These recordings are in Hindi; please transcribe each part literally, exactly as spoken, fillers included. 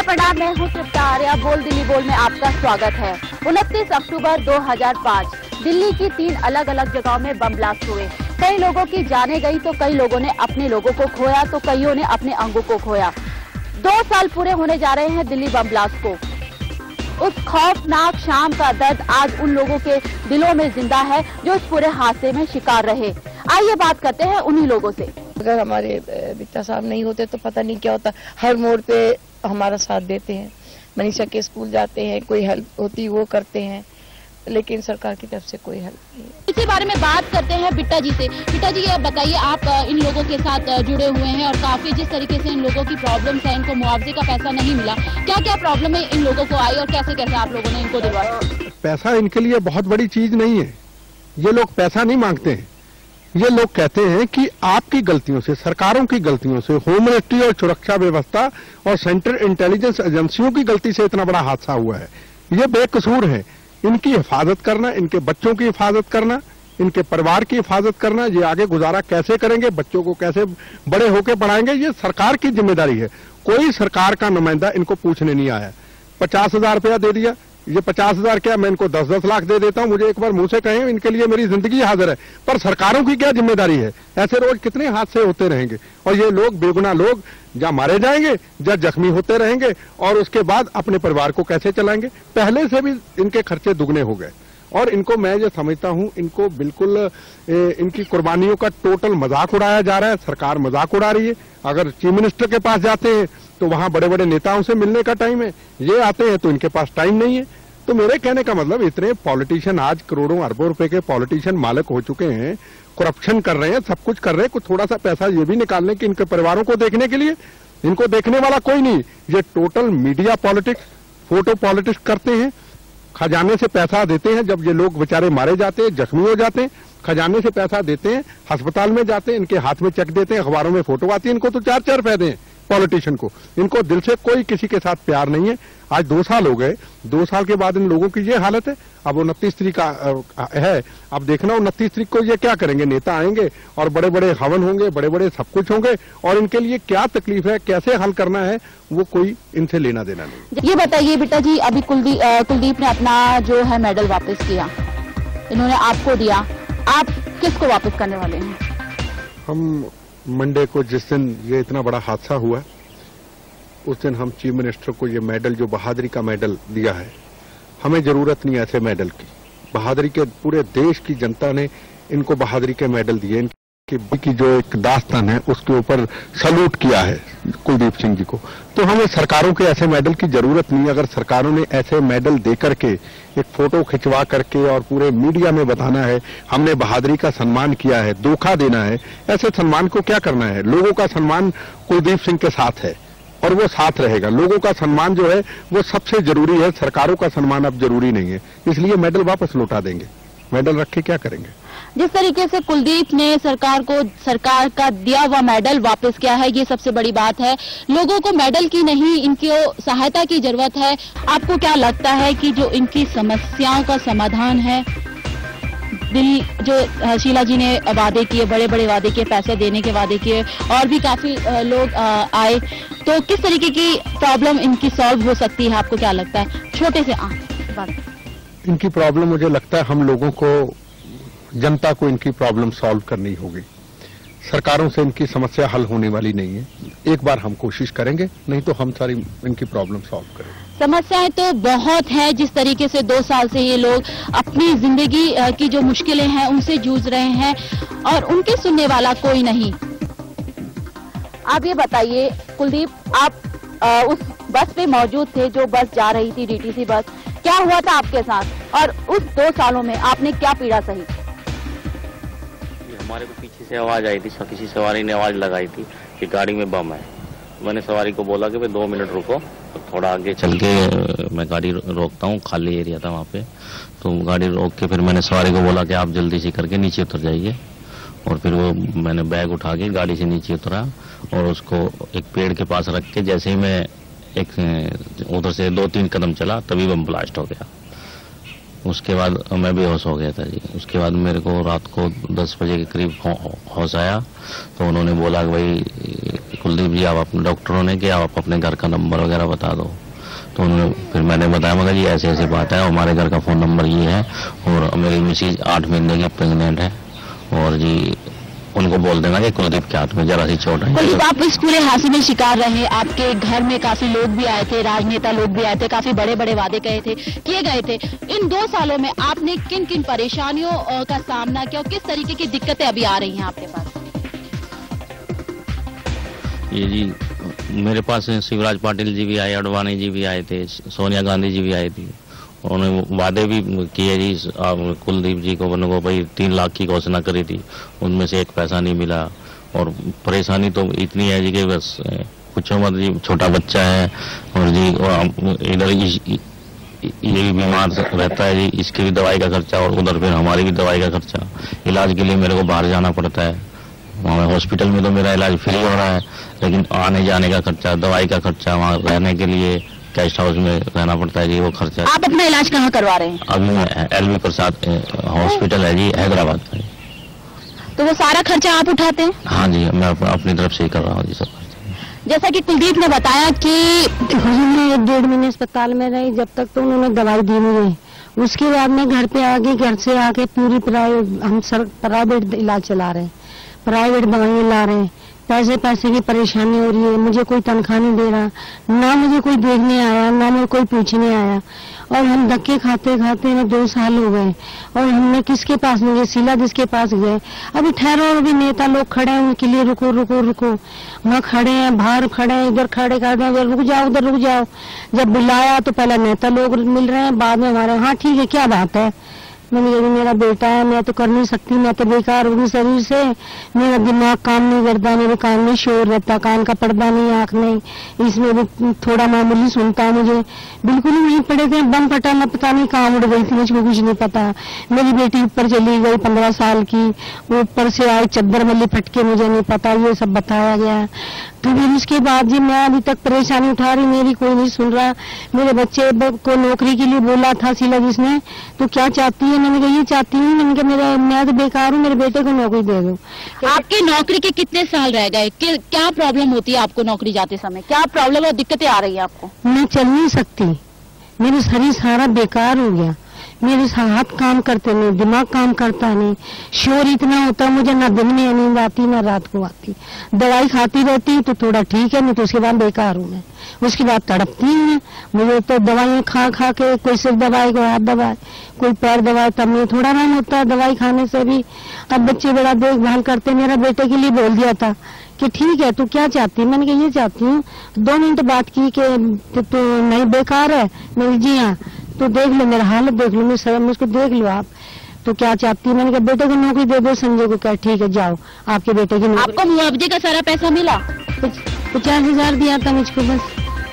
प्रणाम, मैं हूँ तृप्ता आर्या। बोल दिल्ली बोल में आपका स्वागत है। उनतीस अक्टूबर दो हज़ार पाँच दिल्ली की तीन अलग अलग जगहों में बम ब्लास्ट हुए। कई लोगों की जाने गई तो कई लोगों ने अपने लोगों को खोया तो कईयों ने अपने अंगों को खोया। दो साल पूरे होने जा रहे हैं दिल्ली बम ब्लास्ट को। उस खौफनाक शाम का दर्द आज उन लोगों के दिलों में जिंदा है जो इस पूरे हादसे में शिकार रहे। आइए बात करते हैं उन्हीं लोगों से। अगर हमारे बिट्टा साहब नहीं होते तो पता नहीं क्या होता। हर मोड़ पे हमारा साथ देते हैं। मनीषा के स्कूल जाते हैं, कोई हेल्प होती वो करते हैं, लेकिन सरकार की तरफ से कोई हेल्प नहीं है। इसी बारे में बात करते हैं बिट्टा जी से। बिट्टा जी, ये बताइए, आप इन लोगों के साथ जुड़े हुए हैं और काफी जिस तरीके से इन लोगों की प्रॉब्लम्स है, इनको मुआवजे का पैसा नहीं मिला, क्या क्या प्रॉब्लम है इन लोगों को आई और कैसे कैसे आप लोगों ने इनको दिलवाया? पैसा इनके लिए बहुत बड़ी चीज नहीं है। ये लोग पैसा नहीं मांगते हैं। ये लोग कहते हैं कि आपकी गलतियों से, सरकारों की गलतियों से, होम मिनिस्ट्री और सुरक्षा व्यवस्था और सेंट्रल इंटेलिजेंस एजेंसियों की गलती से इतना बड़ा हादसा हुआ है। ये बेकसूर है। इनकी हिफाजत करना, इनके बच्चों की हिफाजत करना, इनके परिवार की हिफाजत करना, ये आगे गुजारा कैसे करेंगे, बच्चों को कैसे बड़े होकर पढ़ाएंगे, ये सरकार की जिम्मेदारी है। कोई सरकार का नुमाइंदा इनको पूछने नहीं आया। पचास हजार रुपया दे दिया, ये पचास हजार क्या, मैं इनको दस दस लाख दे देता हूं, मुझे एक बार मुंह से कहें, इनके लिए मेरी जिंदगी हाजिर है। पर सरकारों की क्या जिम्मेदारी है? ऐसे रोज कितने हादसे होते रहेंगे और ये लोग, बेगुनाह लोग, या मारे जाएंगे या जख्मी होते रहेंगे और उसके बाद अपने परिवार को कैसे चलाएंगे? पहले से भी इनके खर्चे दुगने हो गए और इनको मैं ये समझता हूं, इनको बिल्कुल ए, इनकी कुर्बानियों का टोटल मजाक उड़ाया जा रहा है। सरकार मजाक उड़ा रही है। अगर चीफ मिनिस्टर के पास जाते हैं तो वहां बड़े बड़े नेताओं से मिलने का टाइम है, ये आते हैं तो इनके पास टाइम नहीं है। तो मेरे कहने का मतलब, इतने पॉलिटिशियन, आज करोड़ों अरबों रुपए के पॉलिटिशियन मालिक हो चुके हैं, करप्शन कर रहे हैं, सब कुछ कर रहे हैं, कुछ थोड़ा सा पैसा ये भी निकालने की इनके परिवारों को देखने के लिए। इनको देखने वाला कोई नहीं। ये total media politics, photo politics करते हैं। खजाने से पैसा देते हैं। जब ये लोग बेचारे मारे जाते हैं, जख्मी हो जाते हैं, खजाने से पैसा देते हैं, अस्पताल में जाते हैं, इनके हाथ में चेक देते हैं, अखबारों में फोटो आती है। इनको तो चार चार फायदे हैं पॉलिटिशियन को। इनको दिल से कोई किसी के साथ प्यार नहीं है। आज दो साल हो गए, दो साल के बाद इन लोगों की ये हालत है। अब उनतीस तारीख का है, अब देखना उनतीस तारीख को ये क्या करेंगे। नेता आएंगे और बड़े बड़े हवन होंगे, बड़े बड़े सब कुछ होंगे और इनके लिए क्या तकलीफ है, कैसे हल करना है, वो कोई इनसे लेना देना नहीं। ये बताइए बिट्टा जी, अभी कुलदीप कुलदीप ने अपना जो है मेडल वापस किया, इन्होंने आपको दिया, आप किसको वापस करने वाले हैं? हम मंडे को, जिस दिन ये इतना बड़ा हादसा हुआ, उस दिन हम चीफ मिनिस्टर को ये मेडल, जो बहादुरी का मेडल दिया है, हमें जरूरत नहीं ऐसे मेडल की। बहादुरी के पूरे देश की जनता ने इनको बहादुरी के मेडल दिए। इनकी की जो एक दास्तान है उसके ऊपर सल्यूट किया है कुलदीप सिंह जी को। तो हमें सरकारों के ऐसे मेडल की जरूरत नहीं। अगर सरकारों ने ऐसे मेडल दे करके, एक फोटो खिंचवा करके और पूरे मीडिया में बताना है हमने बहादुरी का सम्मान किया है, धोखा देना है, ऐसे सम्मान को क्या करना है? लोगों का सम्मान कुलदीप सिंह के साथ है और वो साथ रहेगा। लोगों का सम्मान जो है वो सबसे जरूरी है। सरकारों का सम्मान अब जरूरी नहीं है, इसलिए मेडल वापस लौटा देंगे। मेडल रख के क्या करेंगे? जिस तरीके से कुलदीप ने सरकार को, सरकार का दिया हुआ मेडल वापस किया है, ये सबसे बड़ी बात है। लोगों को मेडल की नहीं, इनकी सहायता की जरूरत है। आपको क्या लगता है कि जो इनकी समस्याओं का समाधान है, दिल जो शीला जी ने वादे किए, बड़े बड़े वादे किए, पैसे देने के वादे किए और भी काफी लोग आए, तो किस तरीके की प्रॉब्लम इनकी सॉल्व हो सकती है? आपको क्या लगता है? छोटे से आ, बात। इनकी प्रॉब्लम, मुझे लगता है हम लोगों को, जनता को इनकी प्रॉब्लम सॉल्व करनी होगी। सरकारों से इनकी समस्या हल होने वाली नहीं है। एक बार हम कोशिश करेंगे, नहीं तो हम सारी इनकी प्रॉब्लम सॉल्व करेंगे। समस्याएं तो बहुत है। जिस तरीके से दो साल से ये लोग अपनी जिंदगी की जो मुश्किलें हैं उनसे जूझ रहे हैं और उनके सुनने वाला कोई नहीं। आप ये बताइए कुलदीप, आप आ, उस बस पे मौजूद थे जो बस जा रही थी, डीटीसी बस, क्या हुआ था आपके साथ और उस दो सालों में आपने क्या पीड़ा सही? हमारे को पीछे से आवाज आई थी, किसी सवारी ने आवाज लगाई थी कि गाड़ी में बम है। मैंने सवारी को बोला कि भाई दो मिनट रुको, तो थोड़ा आगे चल के मैं गाड़ी रोकता हूँ, खाली एरिया था वहाँ पे, तो गाड़ी रोक के फिर मैंने सवारी को बोला कि आप जल्दी से करके नीचे उतर जाइए। और फिर वो मैंने बैग उठा के गाड़ी से नीचे उतरा और उसको एक पेड़ के पास रख के, जैसे ही मैं एक उधर से दो तीन कदम चला तभी बम ब्लास्ट हो गया। उसके बाद मैं बेहोश हो गया था जी। उसके बाद मेरे को रात को दस बजे के करीब होश आया, तो उन्होंने बोला कि भाई कुलदीप जी आप अपने डॉक्टरों ने कि आप अपने घर का नंबर वगैरह बता दो। तो उन्होंने फिर मैंने बताया मगर जी ऐसे ऐसे बात है, हमारे घर का फ़ोन नंबर ये है और मेरी मिसेज आठ महीने की प्रेग्नेंट है और जी उनको बोल देना कि कुलदीप के हाथ में जरा सी चोट है। कुलदीप, आप इस पूरे हादसे में शिकार रहे, आपके घर में काफी लोग भी आए थे, राजनेता लोग भी आए थे, काफी बड़े बड़े वादे कहे थे किए गए थे। इन दो सालों में आपने किन किन परेशानियों का सामना किया और किस तरीके की दिक्कतें अभी आ रही हैं आपके पास? ये जी मेरे पास शिवराज पाटिल जी भी आए, अडवाणी जी भी आए थे, सोनिया गांधी जी भी आई थी। उन्होंने वादे भी किए जी कुलदीप जी को, उनको भाई तीन लाख की घोषणा करी थी, उनमें से एक पैसा नहीं मिला। और परेशानी तो इतनी है जी कि बस पूछो मत जी, छोटा बच्चा है और जी इधर ये भी बीमार रहता है जी, इसकी भी दवाई का खर्चा और उधर फिर हमारी भी दवाई का खर्चा। इलाज के लिए मेरे को बाहर जाना पड़ता है, वहाँ हॉस्पिटल में तो मेरा इलाज फ्री हो रहा है, लेकिन आने जाने का खर्चा, दवाई का खर्चा, वहाँ रहने के लिए गेस्ट हाउस में रहना पड़ता है जी, वो खर्चा। आप अपना इलाज कहाँ करवा रहे हैं? अभी मैं एल वी प्रसाद हॉस्पिटल है जी हैदराबाद में। तो वो सारा खर्चा आप उठाते हैं? हाँ जी, मैं अपनी तरफ से ही कर रहा हूँ जी सब। जैसा कि कुलदीप ने बताया कि मैं एक डेढ़ महीने अस्पताल में रही, जब तक तो उन्होंने दवाई दी नहीं गई। उसके बाद में घर पे आके, घर से आके पूरी प्राइवेट हम सर प्राइवेट इलाज चला रहे हैं, प्राइवेट दवाइयाँ ला रहे हैं। पैसे पैसे की परेशानी हो रही है, मुझे कोई तनख्वाह नहीं दे रहा, ना मुझे कोई देखने आया, ना मुझे कोई पूछने आया। और हम धक्के खाते खाते में दो साल हो गए और हमने किसके पास नहीं गए, शीला जिसके पास गए। अभी ठहरो, अभी नेता लोग खड़े हैं, उनके लिए रुको रुको रुको, वहाँ खड़े हैं, बाहर खड़े हैं, इधर खड़े खड़े हैं, रुक जाओ उधर रुक जाओ। जब बुलाया तो पहले नेता लोग मिल रहे हैं, बाद में हमारे हाँ ठीक है क्या बात है। मैंने यदि मेरा बेटा है, मैं तो कर नहीं सकती, मैं तो बेकार होगी शरीर से, मेरा दिमाग काम नहीं करता, मेरे कान में शोर रहता, कान का पर्दा नहीं, आँख नहीं, इसमें भी थोड़ा मामूली सुनता है। मुझे बिल्कुल ही नहीं पड़े थे, बम फटा ना पता नहीं कहाँ उड़ गई थी, मुझको कुछ नहीं पता। मेरी बेटी ऊपर चली गई पंद्रह साल की, वो ऊपर से आई चद्दर मल्ली फटके, मुझे नहीं पता, ये सब बताया गया। तो फिर उसके बाद जी मैं अभी तक परेशानी उठा रही, मेरी कोई नहीं सुन रहा। मेरे बच्चे को नौकरी के लिए बोला था शीला जिसने, तो क्या चाहती है? मैंने कहा ये चाहती हूँ, मैंने कहा मेरा मैं तो बेकार हूँ, मेरे बेटे को नौकरी दे दो। आपकी नौकरी के कितने साल रह गए? क्या प्रॉब्लम होती है आपको नौकरी जाते समय? क्या प्रॉब्लम और दिक्कतें आ रही है आपको? मैं चल नहीं सकती, मेरा शरीर सारा बेकार हो गया, मेरे हाथ काम करते नहीं, दिमाग काम करता नहीं, शोर इतना होता, मुझे ना दिन में नींद आती ना रात को आती। दवाई खाती रहती तो थोड़ा ठीक है, नहीं तो उसके बाद बेकार हूँ मैं। उसके बाद तड़पती हूँ मुझे, तो दवाइयाँ खा खा के, कोई सिर दवाई, कोई हाथ दवाई, कोई पैर दवाई, तब मुझे थोड़ा आराम होता है दवाई खाने से भी। अब बच्चे बड़ा देखभाल करते। मेरा बेटे के लिए बोल दिया था कि ठीक है तू क्या चाहती है? मैंने कहा ये चाहती हूँ। दो मिनट बात की कि तो नहीं बेकार है। मैं जी हाँ, तो देख लो मेरा हालत, देख लो मेरे शर्म, मुझको देख लो आप, तो क्या चाहती है? मैंने कहा बेटे को नौकरी दे दो। संजय को क्या ठीक है जाओ आपके बेटे की नौकरी। आपको मुआवजे का सारा पैसा मिला? पचास हजार दिया था मुझको बस,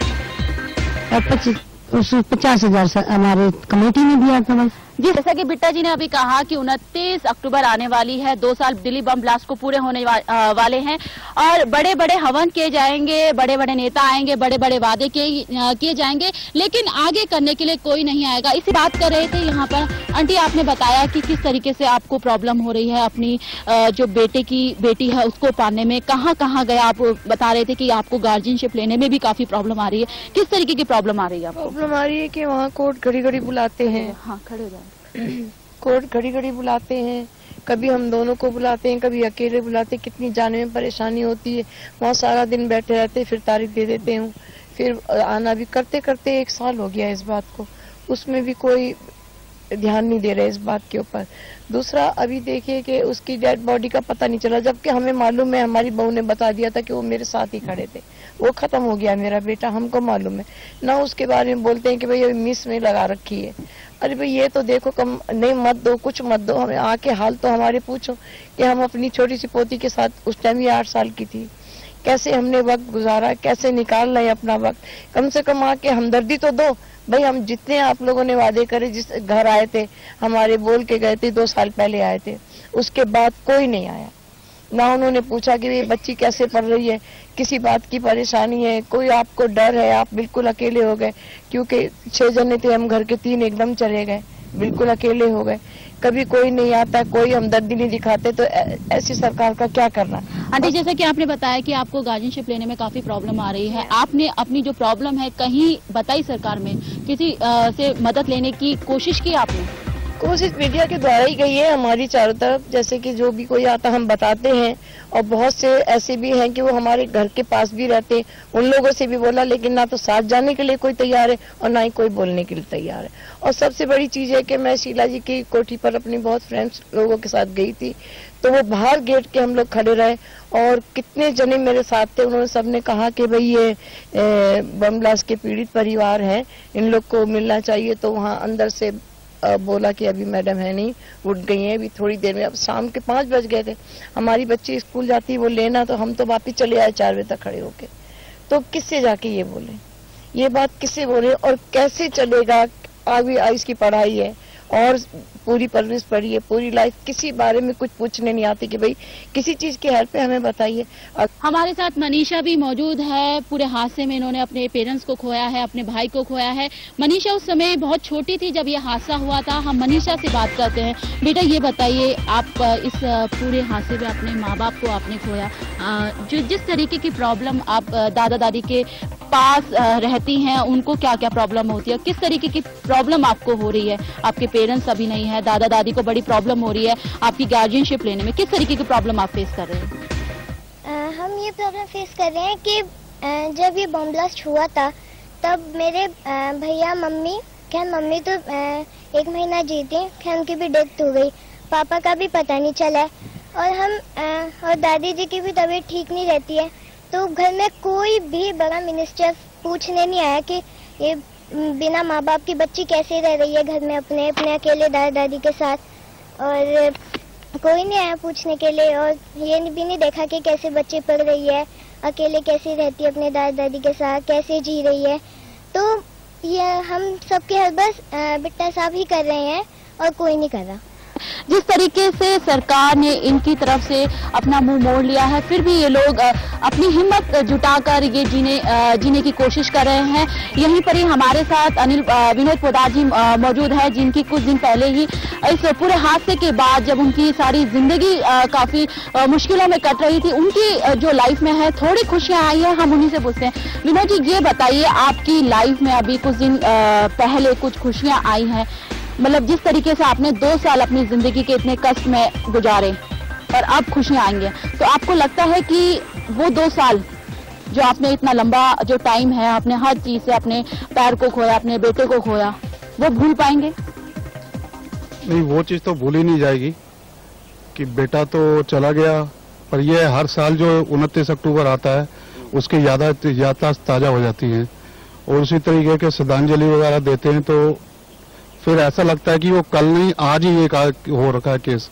और पच्चीस पचास हजार हमारे कमेटी ने दिया था बस। जी, जैसा कि बिट्टा जी ने अभी कहा कि उनतीस अक्टूबर आने वाली है, दो साल दिल्ली बम ब्लास्ट को पूरे होने वा, आ, वाले हैं और बड़े बड़े हवन किए जाएंगे, बड़े बड़े नेता आएंगे, बड़े बड़े वादे किए जाएंगे, लेकिन आगे करने के लिए कोई नहीं आएगा। इसी बात कर रहे थे यहाँ पर आंटी, आपने बताया कि किस तरीके से आपको प्रॉब्लम हो रही है अपनी आ, जो बेटे की बेटी है उसको पालने में। कहाँ कहाँ गए आप बता रहे थे कि आपको गार्जियनशिप लेने में भी काफी प्रॉब्लम आ रही है। किस तरीके की प्रॉब्लम आ रही है? प्रॉब्लम आ रही है कि वहाँ कोर्ट घड़ी घड़ी बुलाते हैं। हाँ, खड़े हो जाए। कोर्ट घड़ी घड़ी बुलाते हैं, कभी हम दोनों को बुलाते हैं, कभी अकेले बुलाते हैं। कितनी जाने में परेशानी होती है, वहाँ सारा दिन बैठे रहते, फिर तारीख दे देते हूँ, फिर आना भी करते करते एक साल हो गया इस बात को, उसमें भी कोई ध्यान नहीं दे रहे इस बात के ऊपर। दूसरा, अभी देखिए कि उसकी डेड बॉडी का पता नहीं चला, जबकि हमें मालूम है, हमारी बहू ने बता दिया था कि वो मेरे साथ ही खड़े थे। वो खत्म हो गया मेरा बेटा, हमको मालूम है ना। उसके बारे में बोलते हैं कि भाई मिस में लगा रखी है। अरे भाई ये तो देखो, कम नहीं मत दो, कुछ मत दो, हमें आके हाल तो हमारे पूछो कि हम अपनी छोटी सी पोती के साथ, उस टाइम ये आठ साल की थी, कैसे हमने वक्त गुजारा, कैसे निकाल रहे अपना वक्त। कम से कम आके हमदर्दी तो दो भाई। हम जितने आप लोगों ने वादे करे, जिस घर आए थे हमारे, बोल के गए थे, दो साल पहले आए थे, उसके बाद कोई नहीं आया। ना उन्होंने पूछा कि ये बच्ची कैसे पढ़ रही है, किसी बात की परेशानी है, कोई आपको डर है, आप बिल्कुल अकेले हो गए। क्योंकि छह जने थे हम घर के, तीन एकदम चले गए, बिल्कुल अकेले हो गए। कभी कोई नहीं आता, कोई हमदर्दी नहीं दिखाते, तो ऐसी सरकार का क्या करना। आंटी, जैसा कि आपने बताया कि आपको गार्जियनशिप लेने में काफी प्रॉब्लम आ रही है, आपने अपनी जो प्रॉब्लम है कहीं बताई सरकार में? किसी आ, से मदद लेने की कोशिश की आपने? कोशिश मीडिया के द्वारा ही गई है हमारी चारों तरफ, जैसे कि जो भी कोई आता हम बताते हैं, और बहुत से ऐसे भी हैं कि वो हमारे घर के पास भी रहते हैं, उन लोगों से भी बोला, लेकिन ना तो साथ जाने के लिए कोई तैयार है और ना ही कोई बोलने के लिए तैयार है। और सबसे बड़ी चीज है कि मैं शीला जी की कोठी पर अपनी बहुत फ्रेंड्स लोगों के साथ गई थी, तो वो बाहर गेट के हम लोग खड़े रहे और कितने जने मेरे साथ थे, उन्होंने सबने कहा कि भाई ये बम ब्लास्ट के पीड़ित परिवार है, इन लोग को मिलना चाहिए। तो वहाँ अंदर से बोला कि अभी मैडम है नहीं, उठ गई हैं अभी थोड़ी देर में। अब शाम के पाँच बज गए थे, हमारी बच्ची स्कूल जाती है वो लेना, तो हम तो वापिस चले आए चार बजे तक खड़े होके। तो किससे जाके ये बोले, ये बात किससे बोले और कैसे चलेगा? आगे इसकी पढ़ाई है और पूरी परवरिश पढ़ी है, पूरी लाइफ, किसी बारे में कुछ पूछने नहीं आती कि भाई किसी चीज की हेल्प है हमें बताइए। हमारे साथ मनीषा भी मौजूद है। पूरे हादसे में इन्होंने अपने पेरेंट्स को खोया है, अपने भाई को खोया है। मनीषा उस समय बहुत छोटी थी जब ये हादसा हुआ था। हम मनीषा से बात करते हैं। बेटा, ये बताइए, आप इस पूरे हादसे में अपने माँ बाप को आपने खोया, जो जिस तरीके की प्रॉब्लम आप दादा दादी के पास रहती हैं, उनको क्या क्या प्रॉब्लम होती है, किस तरीके की प्रॉब्लम आपको हो रही है? आपके पेरेंट्स अभी नहीं है, दादा दादी को बड़ी प्रॉब्लम हो रही है, आपकी गार्जियनशिप लेने में किस तरीके की प्रॉब्लम आप फेस कर रहे हैं? आ, हम ये प्रॉब्लम फेस कर रहे हैं कि आ, जब ये बम ब्लास्ट हुआ था तब मेरे भैया मम्मी, खैर मम्मी तो आ, एक महीना जी थी, खैर उनकी भी डेथ हो गई, पापा का भी पता नहीं चला, और हम आ, और दादी जी की भी तबीयत ठीक नहीं रहती है। तो घर में कोई भी बड़ा मिनिस्टर पूछने नहीं आया कि ये बिना माँ बाप की बच्ची कैसे रह रही है घर में अपने अपने अकेले दादा दादी के साथ, और कोई नहीं आया पूछने के लिए। और ये भी नहीं देखा कि कैसे बच्ची पढ़ रही है, अकेले कैसे रहती है अपने दादा दादी के साथ, कैसे जी रही है। तो ये हम सबके हर बस बिट्टा साहब ही कर रहे हैं और कोई नहीं कर रहा। जिस तरीके से सरकार ने इनकी तरफ से अपना मुंह मोड़ लिया है, फिर भी ये लोग अपनी हिम्मत जुटाकर ये जीने जीने की कोशिश कर रहे हैं। यहीं पर ही हमारे साथ अनिल विनोद पोदार जी मौजूद है, जिनकी कुछ दिन पहले ही इस पूरे हादसे के बाद जब उनकी सारी जिंदगी काफी मुश्किलों में कट रही थी, उनकी जो लाइफ में है थोड़ी खुशियां आई है। हम उन्हीं से पूछते हैं। विनोद जी, ये बताइए, आपकी लाइफ में अभी कुछ दिन पहले कुछ खुशियां आई हैं, मतलब जिस तरीके से आपने दो साल अपनी जिंदगी के इतने कष्ट में गुजारे और अब खुशियां आएंगे, तो आपको लगता है कि वो दो साल जो आपने इतना लंबा जो टाइम है, आपने हर चीज से अपने पैर को खोया, अपने बेटे को खोया, वो भूल पाएंगे? नहीं, वो चीज तो भूल ही नहीं जाएगी कि बेटा तो चला गया, पर ये हर साल जो उनतीस अक्टूबर आता है उसकी यादाश्त याददाश्त ताजा हो जाती है और उसी तरीके के श्रद्धांजलि वगैरह देते हैं, तो फिर ऐसा लगता है कि वो कल नहीं आज ही एक हो रखा है केस।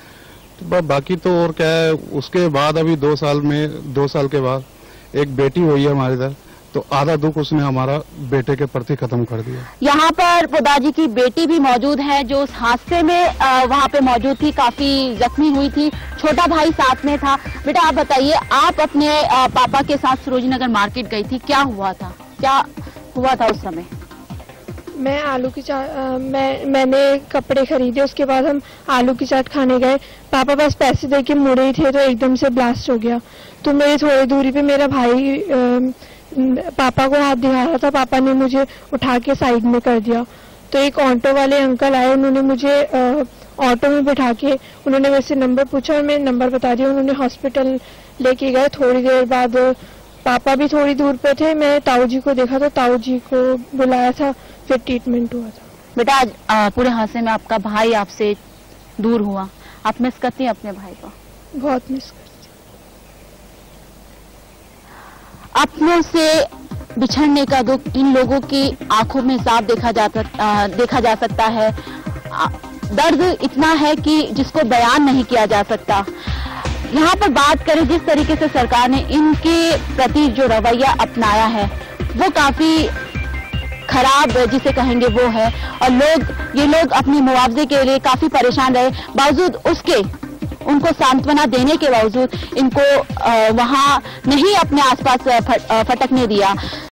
तो बाकी तो और क्या है, उसके बाद अभी दो साल में दो साल के बाद एक बेटी हुई है हमारे इधर, तो आधा दुख उसने हमारा बेटे के प्रति खत्म कर दिया। यहाँ पर पोदार जी की बेटी भी मौजूद है, जो उस हादसे में वहाँ पे मौजूद थी, काफी जख्मी हुई थी, छोटा भाई साथ में था। बेटा, आप बताइए, आप अपने आ, पापा के साथ सरोजनगर मार्केट गई थी, क्या हुआ था, क्या हुआ था उस समय? मैं आलू की चाट मैं मैंने कपड़े खरीदे, उसके बाद हम आलू की चाट खाने गए। पापा बस पैसे दे के मुड़े ही थे तो एकदम से ब्लास्ट हो गया। तो मेरी थोड़ी दूरी पे मेरा भाई आ, पापा को हाथ दिखा रहा था, पापा ने मुझे उठा के साइड में कर दिया। तो एक ऑटो वाले अंकल आए, उन्होंने मुझे ऑटो में बिठा के उन्होंने मेरे से नंबर पूछा और मैं नंबर बता दिया। उन्होंने हॉस्पिटल लेके गए। थोड़ी देर बाद पापा भी थोड़ी दूर पे थे, मैं ताऊ जी को देखा तो ताऊ जी को बुलाया था, फिर ट्रीटमेंट हुआ था। बेटा, आज पूरे हादसे में आपका भाई आपसे दूर हुआ, आप मिस करती हैं अपने भाई को? बहुत मिस करती। अपनों से बिछड़ने का दुख इन लोगों की आंखों में साफ देखा जा देखा जा सकता है। दर्द इतना है कि जिसको बयान नहीं किया जा सकता। यहाँ पर बात करें जिस तरीके से सरकार ने इनके प्रति जो रवैया अपनाया है, वो काफी खराब जिसे कहेंगे वो है। और लोग ये लोग अपने मुआवजे के लिए काफी परेशान रहे, बावजूद उसके उनको सांत्वना देने के बावजूद इनको वहां नहीं अपने आसपास फटकने दिया।